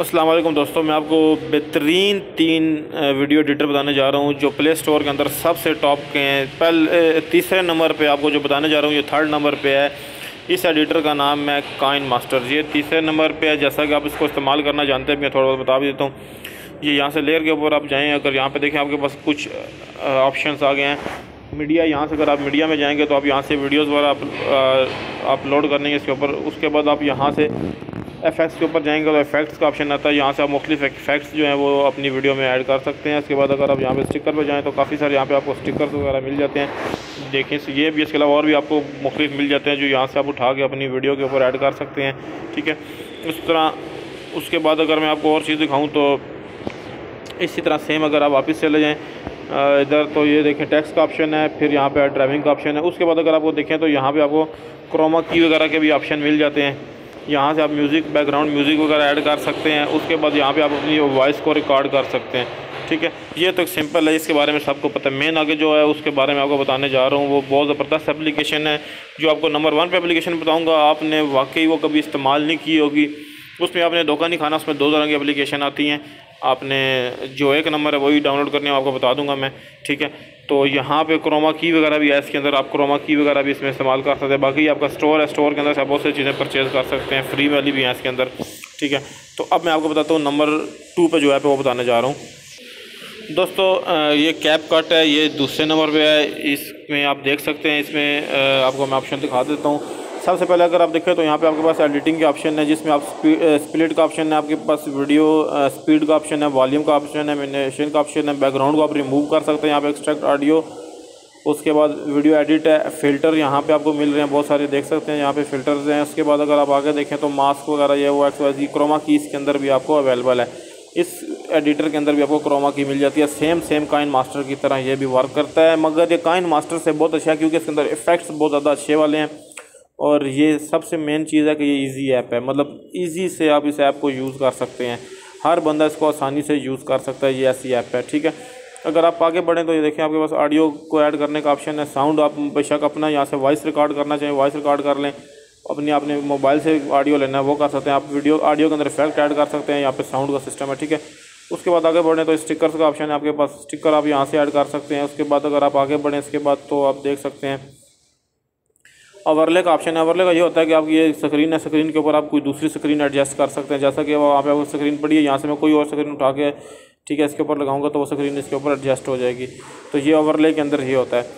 अस्सलाम वालेकुम दोस्तों, मैं आपको बेहतरीन तीन वीडियो एडिटर बताने जा रहा हूँ जो प्ले स्टोर के अंदर सबसे टॉप के हैं। तीसरे नंबर पे आपको जो बताने जा रहा हूँ ये थर्ड नंबर पे है। इस एडिटर का नाम है काइन मास्टर। ये तीसरे नंबर पे है। जैसा कि आप इसको इस्तेमाल करना जानते हैं, मैं थोड़ा बहुत बता भी देता हूँ। ये यहाँ से लेयर के ऊपर आप जाएँ, अगर यहाँ पर देखें आपके पास कुछ ऑप्शन आ गए हैं। मीडिया, यहाँ से अगर आप मीडिया में जाएंगे तो आप यहाँ से वीडियोज़ वगैरह अपलोड करने इसके ऊपर। उसके बाद आप यहाँ से इफेक्ट्स के ऊपर जाएंगे तो इफेक्ट्स का ऑप्शन आता है। यहाँ से आप मुख्तलिफ इफेक्ट्स जो हैं वो अपनी वीडियो में ऐड कर सकते हैं। इसके बाद अगर आप यहाँ पे स्टिकर पर जाएँ तो काफ़ी सारे यहाँ पे आपको स्टिकर्स वगैरह मिल जाते हैं। देखें ये भी, इसके अलावा और भी आपको मुख्तलिफ मिल जाते हैं जो यहाँ से आप उठा के अपनी वीडियो के ऊपर ऐड कर सकते हैं। ठीक है, इस तरह। उसके बाद अगर मैं आपको और चीज़ दिखाऊँ तो इसी तरह सेम अगर आप वापस चले जाएँ इधर तो ये देखें टेक्स्ट का ऑप्शन है, फिर यहाँ पे ड्राइविंग का ऑप्शन है। उसके बाद अगर आपको देखें तो यहाँ पे आपको क्रोमा की वगैरह के भी ऑप्शन मिल जाते हैं। यहाँ से आप म्यूज़िक, बैकग्राउंड म्यूज़िक वगैरह ऐड कर सकते हैं। उसके बाद यहाँ पे आप अपनी वॉइस को रिकॉर्ड कर सकते हैं। ठीक है, ये तो एक सिंपल है, इसके बारे में सबको पता है। मेन आगे जो है उसके बारे में आपको बताने जा रहा हूँ, वो बहुत ज़बरदस्त एप्लीकेशन है जो आपको नंबर 1 पे एप्लीकेशन बताऊँगा। आपने वाकई वो कभी इस्तेमाल नहीं की होगी, उसमें आपने धोखा नहीं खाना। उसमें 2 तरह की एप्लीकेशन आती हैं, आपने जो एक नंबर है वही डाउनलोड करने आपको बता दूंगा मैं। ठीक है, तो यहाँ पे क्रोमा की वगैरह भी है इसके अंदर, आप क्रोमा की वगैरह भी इसमें इस्तेमाल कर सकते हैं। बाकी आपका स्टोर है, स्टोर के अंदर से आप बहुत सी चीज़ें परचेज़ कर सकते हैं, फ्री वाली भी हैं इसके अंदर। ठीक है, तो अब मैं आपको बताता हूँ नंबर 2 पे जो है वो बताने जा रहा हूँ। दोस्तों ये कैप कट है, ये दूसरे नंबर पे है। इसमें आप देख सकते हैं, इसमें आपको मैं ऑप्शन दिखा देता हूँ। सबसे पहले अगर आप देखें तो यहाँ पे आपके पास एडिटिंग के ऑप्शन है, जिसमें आप स्प्लिट का ऑप्शन है, आपके पास वीडियो स्पीड का ऑप्शन है, वॉल्यूम का ऑप्शन है, मिनिमेशन का ऑप्शन है, बैकग्राउंड को आप रिमूव कर सकते हैं यहाँ पे, एक्सट्रैक्ट ऑडियो। उसके बाद वीडियो एडिट है, फ़िल्टर यहाँ पे आपको मिल रहे हैं बहुत सारे, देख सकते हैं यहाँ पे फ़िल्टर्स हैं। उसके बाद अगर आप आगे देखें तो मास्क वगैरह ये वो XYZ क्रोमा की इसके अंदर भी आपको अवेलेबल है। इस एडिटर के अंदर भी आपको क्रोमा की मिल जाती है। सेम काइन मास्टर की तरह ये भी वर्क करता है, मगर ये काइन मास्टर से बहुत अच्छा है क्योंकि इसके अंदर इफेक्ट्स बहुत ज़्यादा अच्छे वाले हैं। और ये सबसे मेन चीज़ है कि ये इजी ऐप है, मतलब इजी से आप इस ऐप को यूज़ कर सकते हैं। हर बंदा इसको आसानी से यूज़ कर सकता है, ये ऐसी ऐप है। ठीक है, अगर आप आगे बढ़ें तो ये देखें आपके पास ऑडियो को ऐड करने का ऑप्शन है। साउंड आप बेशक अपना यहाँ से वॉइस रिकॉर्ड करना चाहिए, वॉइस रिकॉर्ड कर लें। आपने मोबाइल से ऑडियो लेना है वो कर सकते हैं आप। वीडियो ऑडियो के अंदर इफेक्ट ऐड कर सकते हैं, यहाँ पे साउंड का सिस्टम है। ठीक है, उसके बाद आगे बढ़ें तो स्टिकर्स का ऑप्शन है आपके पास, स्टिकर आप यहाँ से ऐड कर सकते हैं। उसके बाद अगर आप आगे बढ़ें इसके बाद तो आप देख सकते हैं ओवरले का ऑप्शन है। ओवरले का ये होता है कि आपकी ये स्क्रीन है, स्क्रीन के ऊपर आप कोई दूसरी स्क्रीन एडजस्ट कर सकते हैं। जैसा कि वहाँ पे स्क्रीन पड़ी है, यहाँ से मैं कोई और स्क्रीन उठा के ठीक है इसके ऊपर लगाऊंगा तो वो स्क्रीन इसके ऊपर एडजस्ट हो जाएगी। तो ये ओवरले के अंदर ये होता है।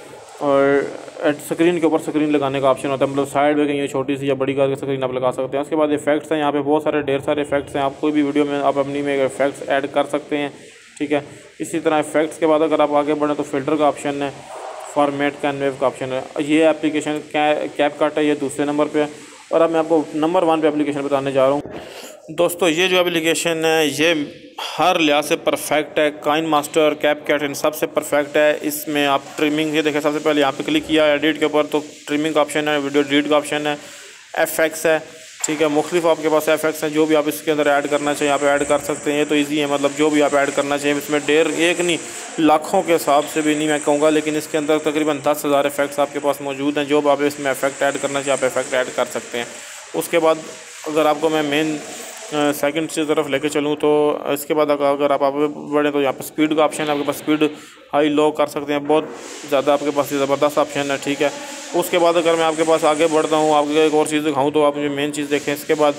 और स्क्रीन के ऊपर स्क्रीन लगाने का ऑप्शन होता है, मतलब साइड में कहीं छोटी सी या बड़ी करके स्क्रीन आप लगा सकते हैं। उसके बाद इफेक्ट्स हैं, यहाँ पे बहुत सारे ढेर सारे इफेक्ट्स हैं। आप कोई भी वीडियो में आप अपनी में इफेक्ट्स ऐड कर सकते हैं। ठीक है, इसी तरह इफेक्ट्स के बाद अगर आप आगे बढ़ें तो फ़िल्टर का ऑप्शन है, फॉर्मेट कैनवेव का ऑप्शन है। ये एप्लीकेशन कैप कट है, ये दूसरे नंबर पे है। और अब मैं आपको नंबर 1 पे एप्लीकेशन बताने जा रहा हूँ। दोस्तों ये जो एप्लीकेशन है ये हर लिहाज से परफेक्ट है। काइन मास्टर, कैप कट इन सबसे परफेक्ट है। इसमें आप ट्रिमिंग, ये देखें सबसे पहले यहाँ पे क्लिक किया एडिट के ऊपर तो ट्रिमिंग का ऑप्शन है, वीडियो एडिट का ऑप्शन है, एफएक्स है। ठीक है, मुख्तलिफ आपके पास एफएक्स हैं, जो भी आप इसके अंदर ऐड करना चाहिए यहाँ पे ऐड कर सकते हैं। ये तो इजी है, मतलब जो भी आप ऐड करना चाहिए इसमें ढेर एक नहीं लाखों के हिसाब से भी नहीं मैं कहूँगा, लेकिन इसके अंदर तकरीबन 10,000 इफेक्ट्स आपके पास मौजूद हैं। जो भी आप इसमें इफेक्ट ऐड करना चाहिए आप इफेक्ट ऐड कर सकते हैं। उसके बाद अगर आपको मैं मेन सेकंड की तरफ लेके चलूँ तो इसके बाद अगर आप आगे बढ़ें तो यहाँ पर स्पीड का ऑप्शन है, आपके पास स्पीड हाई लो कर सकते हैं। बहुत ज़्यादा आपके पास ज़बरदस्त ऑप्शन है। ठीक है, उसके बाद अगर मैं आपके पास आगे बढ़ता हूँ, आपको एक और चीज़ दिखाऊँ तो आप मुझे मेन चीज़ देखें। इसके बाद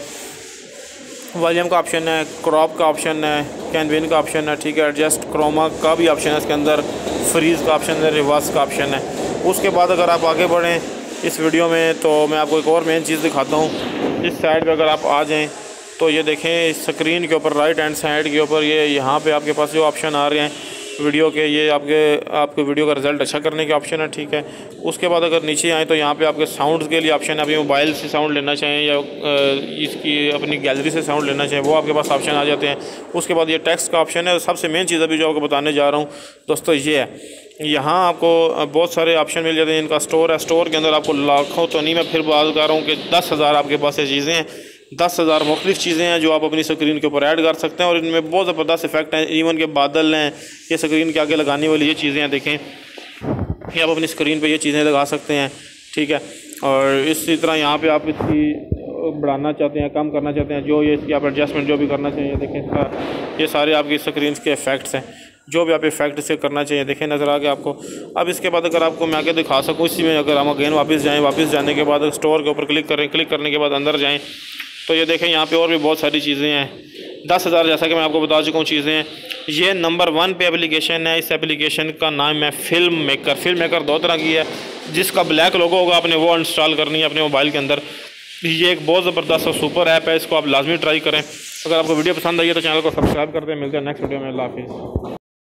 वॉल्यूम का ऑप्शन है, क्रॉप का ऑप्शन है, कैनवेन का ऑप्शन है। ठीक है, एडजस्ट क्रोमा का भी ऑप्शन है इसके अंदर, फ्रीज़ का ऑप्शन है, रिवर्स का ऑप्शन है। उसके बाद अगर आप आगे बढ़ें इस वीडियो में तो मैं आपको एक और मेन चीज़ दिखाता हूँ। इस साइड पर अगर आप आ जाएँ तो ये देखें स्क्रीन के ऊपर राइट हैंड साइड के ऊपर ये यहाँ पे आपके पास जो ऑप्शन आ रहे हैं वीडियो के, ये आपके वीडियो का रिज़ल्ट अच्छा करने के ऑप्शन है। ठीक है, उसके बाद अगर नीचे आए तो यहाँ पे आपके साउंड्स के लिए ऑप्शन है। अभी मोबाइल से साउंड लेना चाहें या इसकी अपनी गैलरी से साउंड लेना चाहें वो आपके पास ऑप्शन आ जाते हैं। उसके बाद ये टेक्स्ट का ऑप्शन है। सबसे मेन चीज़ अभी जो आपको बताने जा रहा हूँ दोस्तों ये है, यहाँ आपको बहुत सारे ऑप्शन मिल जाते हैं। इनका स्टोर है, स्टोर के अंदर आपको लाखों तो नहीं, मैं फिर बात कर रहा हूँ कि 10,000 आपके पास ये चीज़ें हैं। 10,000 मुख्तलिफ चीज़ें हैं जो आप अपनी स्क्रीन के ऊपर ऐड कर सकते हैं और इनमें बहुत ज़बरदस्त इफेक्ट हैं। इवन के बादल हैं, ये स्क्रीन के आगे लगाने वाली ये चीज़ें हैं, देखें ये आप अपनी स्क्रीन पे ये चीज़ें लगा सकते हैं। ठीक है, और इसी तरह यहाँ पे आप इसकी बढ़ाना चाहते हैं, कम करना चाहते हैं, जो ये इसकी आप एडजस्टमेंट जो भी करना चाहिए, देखें ये सारे आपकी स्क्रीन के इफ़ेक्ट्स हैं, जो भी आप इफ़ेक्ट से करना चाहिए देखें नज़र आ गया आपको। अब इसके बाद अगर आपको मैं आगे दिखा सकूँ इसी में, अगर हम अगेन वापस जाएँ, वापस जाने के बाद स्टोर के ऊपर क्लिक करें, क्लिक करने के बाद अंदर जाएँ तो ये देखें यहाँ पे और भी बहुत सारी चीज़ें हैं। 10,000 जैसा कि मैं आपको बता चुका हूँ चीज़ें हैं। ये नंबर 1 पे एप्लीकेशन है। इस एप्लीकेशन का नाम है फिल्म मेकर। फिल्म मेकर 2 तरह की है, जिसका ब्लैक लोगो होगा आपने वो इंस्टॉल करनी है अपने मोबाइल के अंदर। ये एक बहुत ज़बरदस्त और सुपर ऐप है, इसको आप लाजमी ट्राई करें। अगर आपको वीडियो पसंद आई है तो चैनल को सब्सक्राइब कर दें। मिलते हैं नेक्स्ट वीडियो में। अल्लाह हाफिज़।